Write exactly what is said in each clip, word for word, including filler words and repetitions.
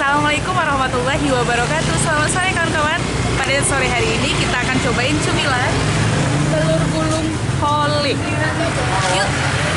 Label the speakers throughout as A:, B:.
A: Assalamualaikum warahmatullahi wabarakatuh. Selamat sore kawan-kawan. Pada sore hari ini kita akan cobain cemilan telur gulung holik. Yuk.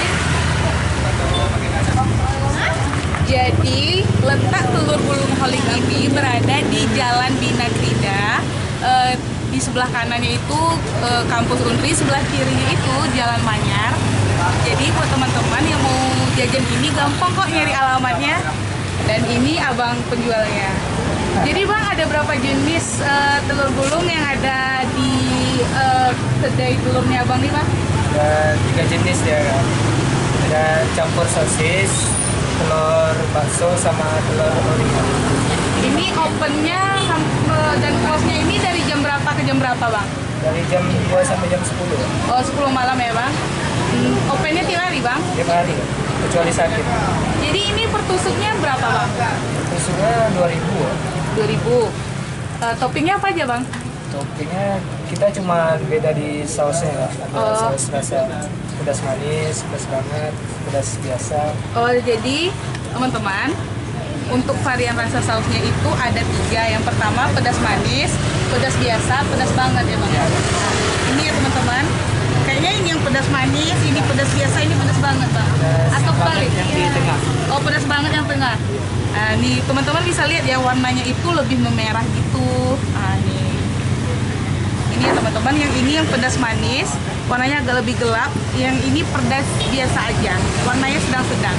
A: Jadi letak telur gulung holik ini berada di Jalan Bina Krida. E, di sebelah kanannya itu e, kampus Unri, sebelah kirinya itu Jalan Manyar. Jadi buat teman-teman yang mau jajan ini gampang kok nyari alamatnya. Dan ini abang penjualnya. Jadi bang, ada berapa jenis uh, telur gulung yang ada di uh, kedai telurnya abang nih bang?
B: Ada tiga jenis ya kan. Ada campur sosis, telur bakso, sama telur holik.
A: Ini opennya dan close-nya ini dari jam berapa ke jam berapa bang?
B: Dari jam dua sampai jam sepuluh.
A: Oh, sepuluh malam ya bang? Hmm, opennya tiap hari bang?
B: Tiap hari, kecuali sakit.
A: Jadi ini per tusuknya berapa bang?
B: Tusuknya dua ribu.
A: dua ribu. Uh, toppingnya apa aja bang?
B: Toppingnya kita cuma beda di sausnya ya. Ada
A: Oh.
B: saus rasa pedas manis, pedas banget, pedas biasa.
A: Oh, jadi teman-teman, untuk varian rasa sausnya itu ada tiga. Yang pertama pedas manis, pedas biasa, pedas banget ya bang. Nah, ini ya teman-teman. Kayaknya ini yang pedas manis, ini pedas biasa, ini pedas banget bang.
B: Pedas
A: Atau
B: banget
A: balik?
B: yang di tengah.
A: Oh, pedas banget yang tengah. Nah, nih teman-teman bisa lihat ya, warnanya itu lebih memerah gitu. Nah, nih. Ini ya teman-teman, yang ini yang pedas manis, warnanya agak lebih gelap. Yang ini pedas biasa aja, warnanya sedang-sedang.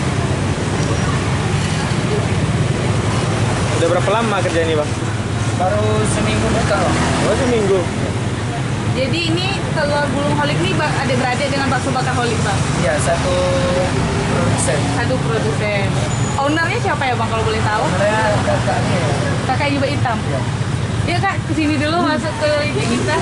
C: Udah berapa lama kerja ini bang?
B: Baru seminggu buka bang.
C: Oh seminggu.
A: Jadi ini telur gulung holik ini ba- ada beradik dengan bakso bakar holik bang?
B: Iya, satu produsen.
A: Satu produsen. Ownernya siapa ya bang kalau boleh tahu?
B: Saya kakaknya ya.
A: Kakak Yuba Hitam.
B: Iya.
A: Ya kak, kesini dulu masuk ke ini kita.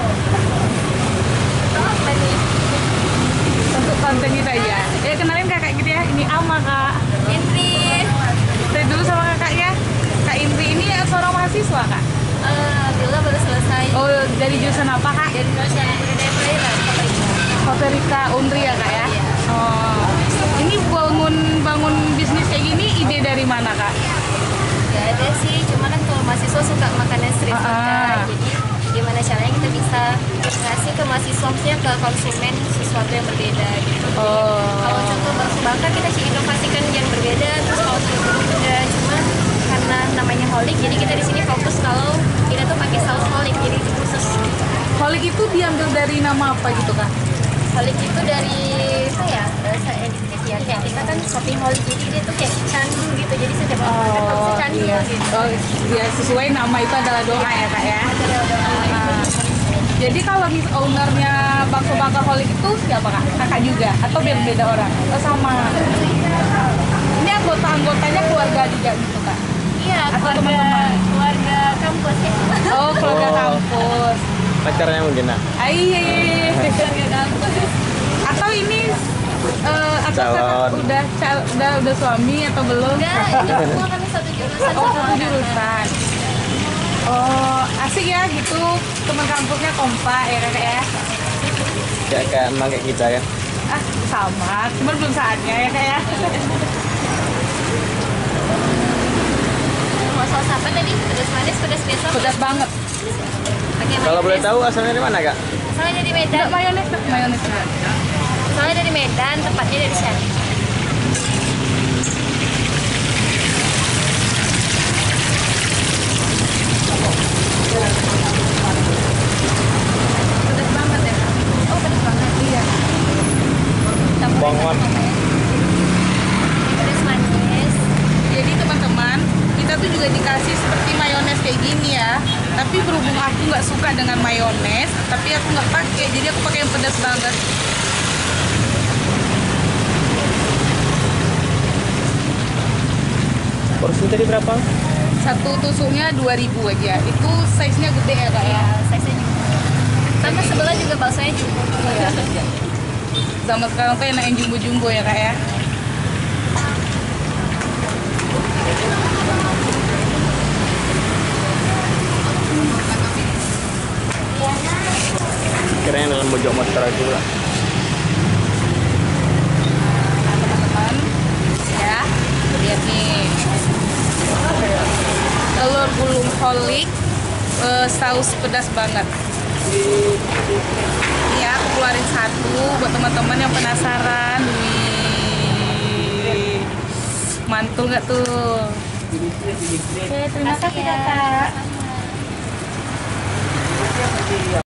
A: Untuk konten kita aja. Ya kenalin kakak gitu ya. Ini Ama kak. Indri. Saya dulu sama kakaknya. Kak Indri ini seorang mahasiswa kak.
D: Alhamdulillah baru selesai.
A: Oh, dari jurusan apa kak?
D: Jadi jurusan budaya perairan.
A: Hotelika Unri ya kak ya. Oh, ini bangun bangun bisnis kayak gini ide dari mana kak?
D: Gak ada sih, cuma kan kalau mahasiswa suka makanan street food
A: Ah, ah.
D: kan. Jadi gimana caranya kita bisa ngasih ke mahasiswa, maksudnya ke konsumen sesuatu yang berbeda gitu.
A: Oh.
D: Kalau contoh bakso bakar kita sih inovasikan yang berbeda, terus kalau telur juga cuma karena namanya holik, jadi kita di sini fokus kalau kita tuh pakai saus holik, jadi itu khusus.
A: Holik itu diambil dari nama apa gitu kak?
D: Holik itu dari apa ya, bahasa Indonesia ya, kayak kita kan shopping holik, jadi dia tuh kayak candu gitu, jadi setiap orang makan tuh bisa candu
A: iya.
D: gitu.
A: Oh, ya sesuai nama itu adalah doa ya kak ya. Ah. Jadi kalau mis ownernya bakso bakar holik itu siapa kak? Kakak juga atau beda-beda orang? Oh sama. Ini anggota-anggotanya keluarga juga gitu kak?
D: Iya,
A: Atau
D: keluarga
A: teman-teman?
D: keluarga kampus ya.
A: Oh keluarga
C: Oh.
A: kampus.
C: Pacarnya mungkin nak.
A: Ah, iya, iya, iya. Keluarga kampus. Atau ini eh, atau
C: Calon.
A: kakak udah cal- udah udah suami atau belum?
D: Enggak, ini semua kami satu jurusan.
A: Oh,
D: sama
A: satu
D: anak.
A: jurusan. Oh, asik ya gitu. Teman kampusnya kompak ya kakak ya.
C: Kayak kayak emang kayak kita ya.
A: Ah, sama. Cuman belum saatnya ya kak ya.
D: Mau saus apa tadi? Pedas manis, pedas biasa.
A: Pedas banget.
D: Pakai
C: Kalau boleh
D: mayones.
C: tahu asalnya dari mana kak?
D: Soalnya dari
A: Enggak
D: Medan.
A: mayones, Kak. Mayones. Kak.
D: Soalnya dari Medan, tepatnya dari sana.
A: Pedas banget ya kak. Oh, pedas banget. Iya.
D: Campuran
C: Bawang.
D: sama ya. Ini pedas manis.
A: Jadi teman-teman, kita tuh juga dikasih seperti mayones kayak gini ya. Tapi berhubung aku nggak suka dengan mayones, tapi aku nggak pakai, jadi aku pakai yang pedas banget.
C: Porsi tadi berapa?
A: Satu tusuknya dua ribu aja. Itu size-nya gede ya kak ya.
D: Ya, size-nya juga. Sama sebelah juga baksonya juga.
A: Iya. Zaman sekarang tuh enak yang jumbo-jumbo ya kak ya.
C: Kirain dalam pojok motor itu lah.
A: Nah, teman-teman, ya, lihat nih. gulung holik eh, saus pedas banget. Ini aku keluarin satu buat teman-teman yang penasaran. Wih, mantul nggak tuh? Oke, terima kasih kakak.